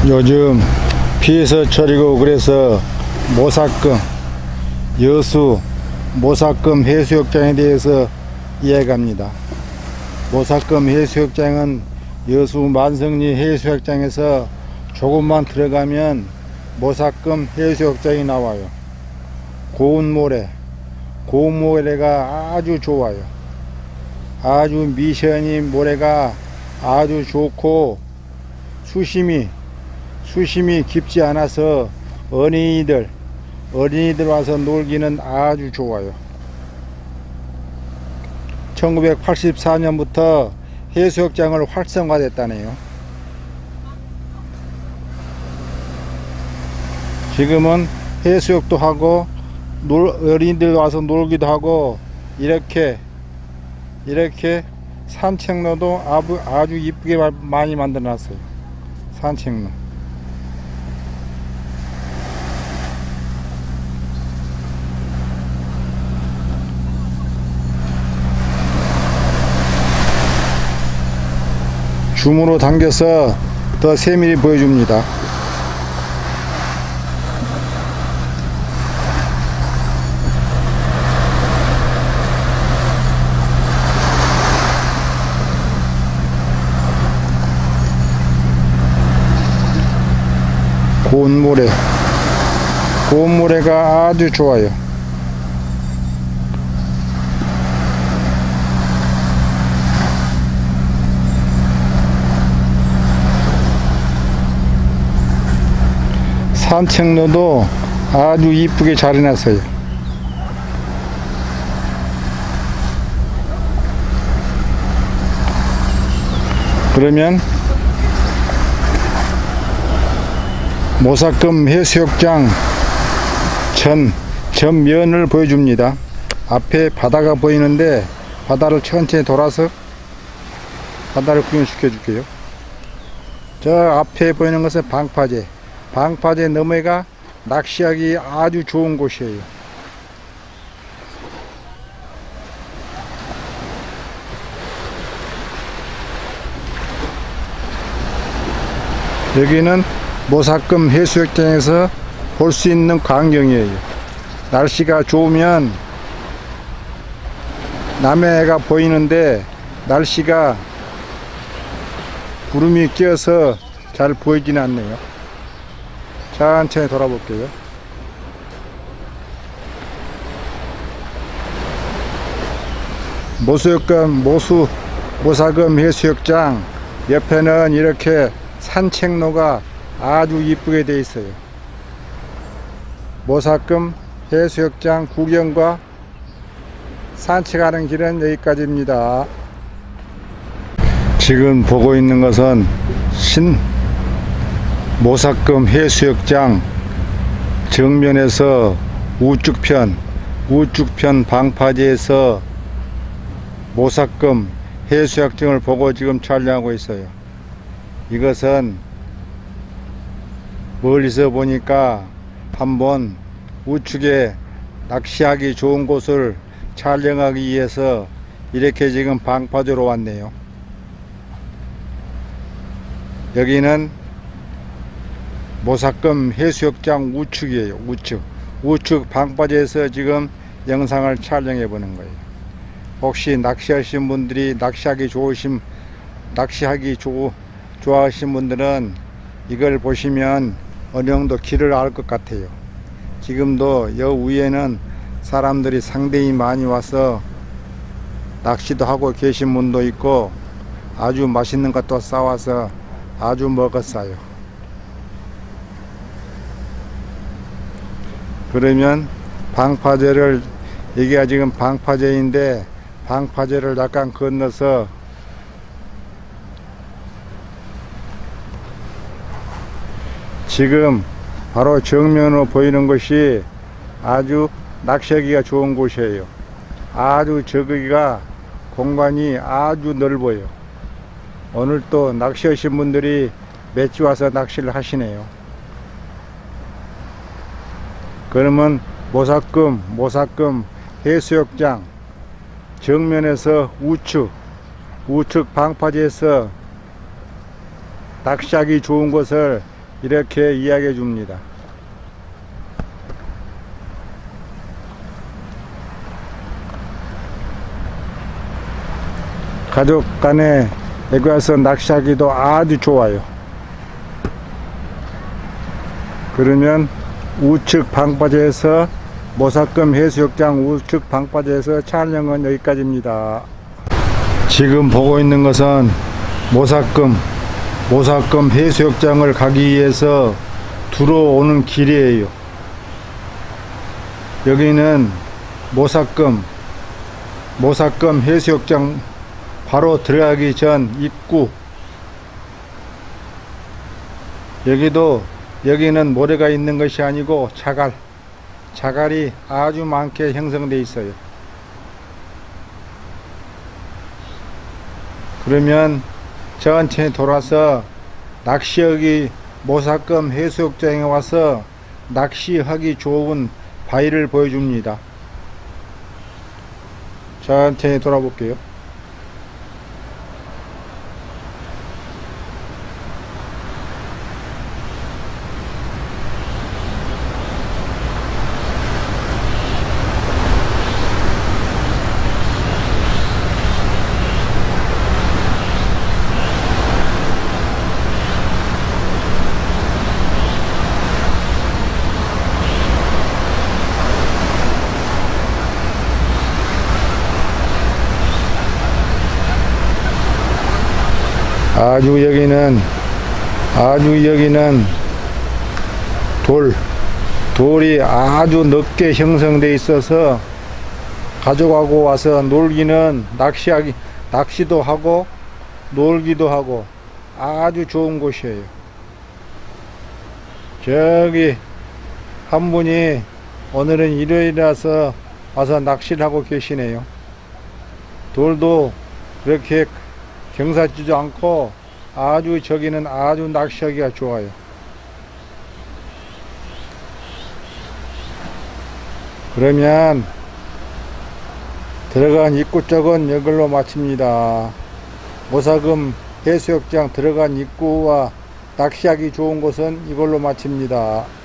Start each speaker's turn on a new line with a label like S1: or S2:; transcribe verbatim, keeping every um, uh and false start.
S1: 요즘 피해서 처리고 그래서 모삭금, 여수 모삭금 해수욕장에 대해서 이야기합니다. 모삭금 해수욕장은 여수 만성리 해수욕장에서 조금만 들어가면 모삭금 해수욕장이 나와요. 고운 모래, 고운 모래가 아주 좋아요. 아주 미션이 모래가 아주 좋고 수심이 수심이 깊지 않아서 어린이들 어린이들 와서 놀기는 아주 좋아요. 천구백팔십사 년부터 해수욕장을 활성화됐다네요. 지금은 해수욕도 하고 놀, 어린이들 와서 놀기도 하고 이렇게 이렇게 산책로도 아주, 아주 이쁘게 많이 만들어 놨어요. 산책로. 줌으로 당겨서 더 세밀히 보여줍니다. 고운 모래, 고운 모래가 아주 좋아요. 산책로도 아주 이쁘게 잘 해놨어요. 그러면 모삭금 해수욕장 전, 전면을 보여줍니다. 앞에 바다가 보이는데 바다를 천천히 돌아서 바다를 구경시켜 줄게요. 저 앞에 보이는 것은 방파제. 방파제 너머가 낚시하기 아주 좋은 곳이에요. 여기는 모삭금 해수욕장에서 볼 수 있는 광경이에요. 날씨가 좋으면 남해가 보이는데 날씨가 구름이 껴서 잘 보이지는 않네요. 천천히 돌아볼게요. 모수욕금, 모수, 모삭금 해수욕장 옆에는 이렇게 산책로가 아주 이쁘게 되어 있어요. 모삭금 해수욕장 구경과 산책하는 길은 여기까지입니다. 지금 보고 있는 것은 신 모삭금 해수욕장 정면에서 우측편 우측편 방파제에서 모삭금 해수욕장을 보고 지금 촬영하고 있어요. 이것은 멀리서 보니까 한번 우측에 낚시하기 좋은 곳을 촬영하기 위해서 이렇게 지금 방파제로 왔네요. 여기는 모삭금 해수욕장 우측이에요. 우측 우측 방파제에서 지금 영상을 촬영해 보는 거예요. 혹시 낚시하신 분들이 낚시하기 좋으신 낚시하기 조, 좋아하신 분들은 이걸 보시면 어느 정도 길을 알 것 같아요. 지금도 여 위에는 사람들이 상당히 많이 와서 낚시도 하고 계신 분도 있고 아주 맛있는 것도 싸와서 아주 먹었어요. 그러면 방파제를, 여기가 지금 방파제인데 방파제를 약간 건너서 지금 바로 정면으로 보이는 것이 아주 낚시하기가 좋은 곳이에요. 아주 저기가 공간이 아주 넓어요. 오늘 또 낚시하신 분들이 몇 주 와서 낚시를 하시네요. 그러면 모삭금 모삭금 해수욕장 정면에서 우측 우측 방파제에서 낚시하기 좋은 곳을 이렇게 이야기해 줍니다. 가족 간에 여기 와서 낚시하기도 아주 좋아요. 그러면 우측 방파제에서 모삭금 해수욕장 우측 방파제에서 촬영은 여기까지입니다. 지금 보고 있는 것은 모삭금 모삭금 해수욕장을 가기 위해서 들어오는 길이에요. 여기는 모삭금 모삭금 해수욕장 바로 들어가기 전 입구. 여기도 여기는 모래가 있는 것이 아니고 자갈 자갈이 아주 많게 형성되어 있어요. 그러면 천천히 돌아서 낚시하기 모삭금 해수욕장에 와서 낚시하기 좋은 바위를 보여줍니다. 천천히 돌아볼게요. 아주 여기는 아주 여기는 돌 돌이 아주 넓게 형성되어 있어서 가져가고 와서 놀기는 낚시하기 낚시도 하고 놀기도 하고 아주 좋은 곳이에요. 저기 한 분이 오늘은 일요일이라서 와서 낚시를 하고 계시네요. 돌도 그렇게 경사지도 않고 아주 저기는 아주 낚시하기가 좋아요. 그러면 들어간 입구 쪽은 이걸로 마칩니다. 모삭금 해수욕장 들어간 입구와 낚시하기 좋은 곳은 이걸로 마칩니다.